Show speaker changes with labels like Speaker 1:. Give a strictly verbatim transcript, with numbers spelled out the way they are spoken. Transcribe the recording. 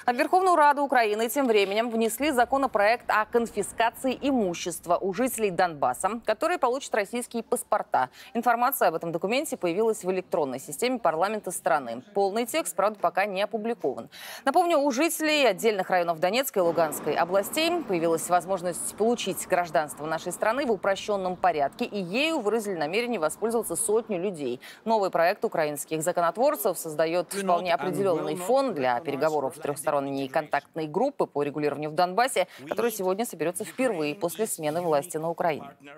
Speaker 1: А в Верховную Раду Украины тем временем внесли законопроект о конфискации имущества у жителей Донбасса, которые получат российские паспорта. Информация об этом документе появилась в электронной системе парламента страны. Полный текст, правда, пока не опубликован. Напомню, у жителей отдельных районов Донецкой и Луганской областей появилась возможность получить гражданство нашей страны в упрощенном порядке, и ею выразили намерение воспользоваться сотню людей. Новый проект украинских законотворцев создает вполне определенный фон для переговоров трехсторонней контактной группы по регулированию в Донбассе, которая сегодня соберется впервые после смены власти на Украине.